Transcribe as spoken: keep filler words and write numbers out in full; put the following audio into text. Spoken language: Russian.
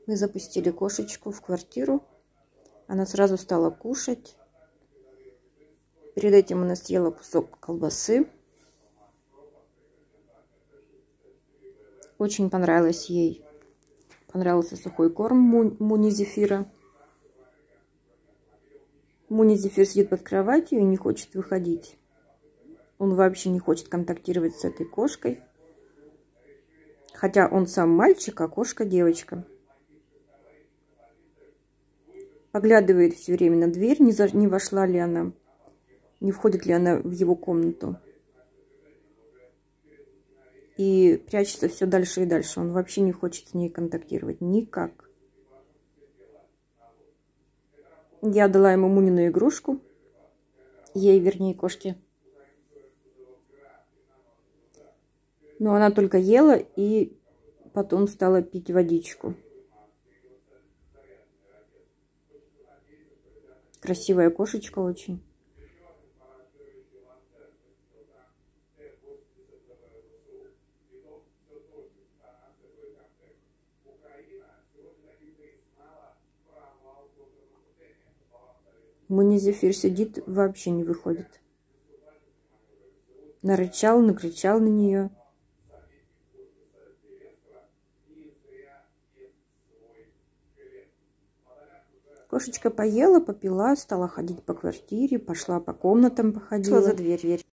Мы запустили кошечку в квартиру. Она сразу стала кушать. Перед этим она съела кусок колбасы. Очень понравилось ей. Понравился сухой корм Муни Зефира. Муни Зефир сидит под кроватью и не хочет выходить. Он вообще не хочет контактировать с этой кошкой. Хотя он сам мальчик, а кошка девочка. Поглядывает все время на дверь, не, за, не вошла ли она, не входит ли она в его комнату. И прячется все дальше и дальше. Он вообще не хочет с ней контактировать никак. Я дала ему Мунину игрушку. Ей, вернее, кошке. Но она только ела и потом стала пить водичку. Красивая кошечка очень. Муни Зефир сидит, вообще не выходит. Нарычал, накричал на нее. Кошечка поела, попила, стала ходить по квартире, пошла по комнатам, походила. Шла за дверь.